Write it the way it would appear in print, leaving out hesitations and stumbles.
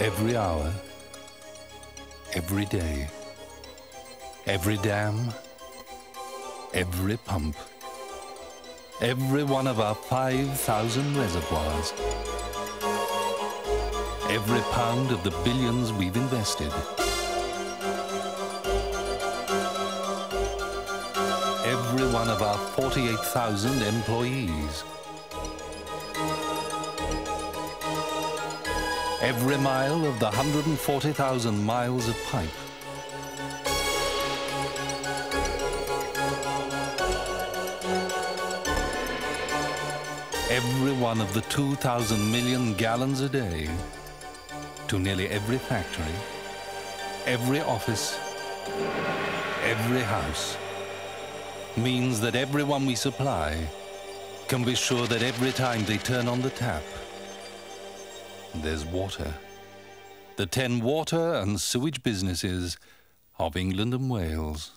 Every hour, every day, every dam, every pump, every one of our 5,000 reservoirs, every pound of the billions we've invested, every one of our 48,000 employees, every mile of the 140,000 miles of pipe, every one of the 2,000 million gallons a day, to nearly every factory, every office, every house, means that everyone we supply can be sure that every time they turn on the tap, there's water. The 10 water and sewage businesses of England and Wales.